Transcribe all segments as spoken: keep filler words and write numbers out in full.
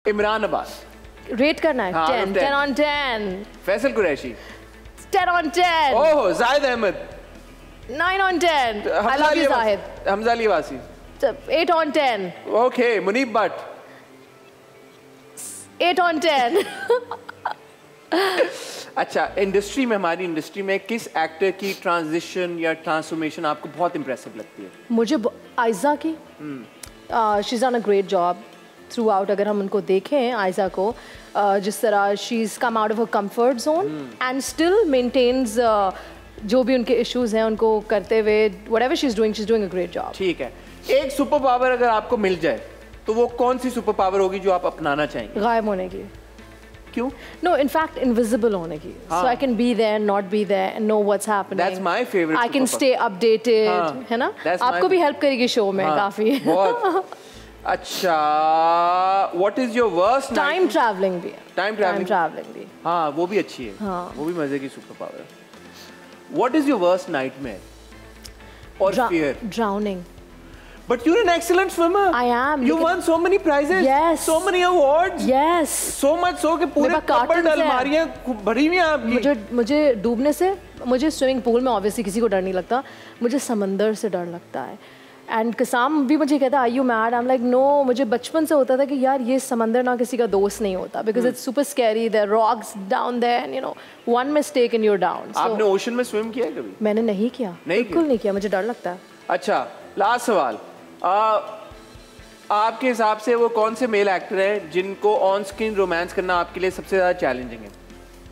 Imran Abbas. Rate करना है? Ten ten on ten. Faisal Qureshi. Ten on ten. Oh Zahid Ahmed. Nine on ten. I love you Zahid. Hamza Ali Wasi. Eight on ten. Okay Muneeb Butt. Eight on ten. अच्छा, industry में, हमारी industry में किस actor की transition या ट्रांसफॉर्मेशन आपको बहुत इंप्रेसिव लगती है? मुझे आयजा की, she is done a great job throughout. अगर हम उनको देखें आयजा को, uh, जिस तरह she is come out of a comfort zone and still maintains जो भी उनके इश्यूज हैं उनको करते हुए, whatever she is doing, she is doing a great job. ठीक है, एक सुपर पावर अगर आपको मिल जाए तो वो कौन सी सुपर पावर होगी जो आप अपनाना चाहेंगे? गायब होने की। क्यों? No, in fact, invisible होने की. So I can be there, not be there, and know what's happening. That's my favorite. I can stay updated, है ना? आपको भी help करेगी शो में काफी. बहुत. अच्छा, what is your worst? Time traveling भी. Time traveling. Time traveling भी. हाँ, वो भी अच्छी है. हाँ. वो भी मजे की सुपर पावर है. What is your worst nightmare? Or fear? Drowning. But you're an excellent swimmer. I am. You won so many prizes. Yes. So many awards. Yes. So much so कि पूरे कपड़ अलमारियाँ भरी हुई हैं आपकी. मुझे मुझे डूबने से, मुझे स्विमिंग पूल में obviously किसी को डर नहीं लगता, मुझे समंदर से डर लगता है. And कसाम भी मुझे कहता है, Are you mad? I'm like, no. मुझे बचपन से होता था कि यार ये समंदर ना किसी का दोस्त नहीं होता, because it's super scary. There are rocks down there, and you know, one mistake and you're down. आपने ओशन में स्विम किया है कभी? मैंने नहीं किया. बिल्कुल नहीं किया. मुझे डर लगता है. अच्छा, लास्ट सवाल. आ, आपके हिसाब से वो कौन से मेल एक्टर हैं जिनको ऑन स्क्रीन रोमांस करना आपके लिए सबसे ज्यादा चैलेंजिंग है?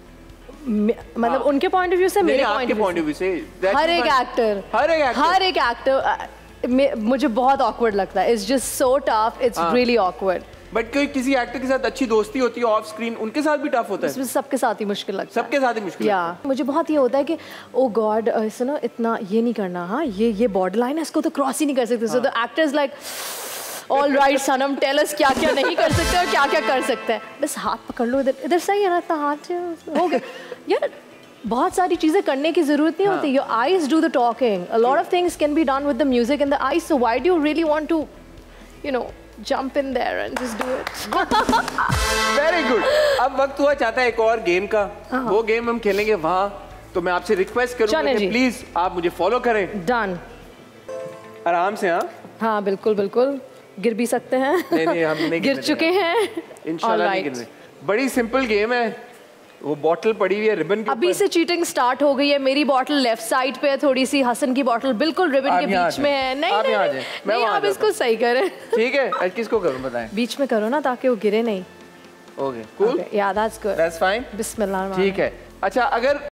मतलब हाँ. उनके पॉइंट ऑफ व्यू से, मेरे पॉइंट ऑफ व्यू से, हर एक एक्टर हर एक एक्टर हर एक एक्टर मुझे बहुत ऑकवर्ड लगता है. It's just so tough. It's really awkward. But कोई किसी एक्टर के साथ अच्छी दोस्ती होती है ऑफ स्क्रीन, उनके साथ भी टफ होता है? सबके साथ ही मुश्किल लगता है. सबके साथ ही मुश्किल या yeah. मुझे बहुत ये होता है कि ओ गॉड, सुनो इतना ये नहीं करना, हाँ ये ये बॉर्डर लाइन है, इसको तो क्रॉस ही नहीं कर सकते. So the actors like all right Sanam, tell us क्या क्या नहीं कर सकते और क्या क्या कर सकते हैं. बस हाथ पकड़ लो, इधर इधर सही है ना, इतना हाथ हो गया. यार बहुत सारी चीज़ें करने की ज़रूरत नहीं होती. Your eyes do the talking. A lot of things can be done with the music in the eyes. So why do you really want to you know jump in there and just do it. Very good. अब वक्त हुआ चाहता है एक और game का. वो game हम खेलेंगे वहाँ. तो मैं आपसे रिक्वेस्ट करूँगा कि प्लीज आप मुझे फॉलो करें. डन. आराम से. हाँ हाँ बिल्कुल बिल्कुल. गिर भी सकते हैं. नहीं नहीं हम नहीं गिर चुके हैं. इंशाल्लाह नहीं गिरने. बड़ी सिंपल गेम है. वो बॉटल पड़ी हुई है रिबन के अभी से चीटिंग स्टार्ट हो गई है. मेरी बॉटल लेफ्ट साइड पे है थोड़ी सी, हसन की बॉटल बिल्कुल रिबन के बीच में है. नहीं नहीं नहीं, नहीं आप इसको सही करें. ठीक है, किसको करूं बताएं? बीच में करो ना ताकि वो गिरे नहीं. Okay cool. Yeah that's good. That's fine. बिस्मिल्लाह. ठीक है. अच्छा, अगर